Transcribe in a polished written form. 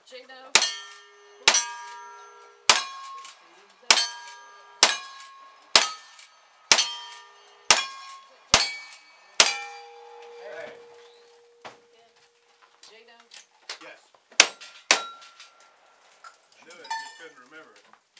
Jado. Hey. Jado. Yes. I knew it, just couldn't remember it.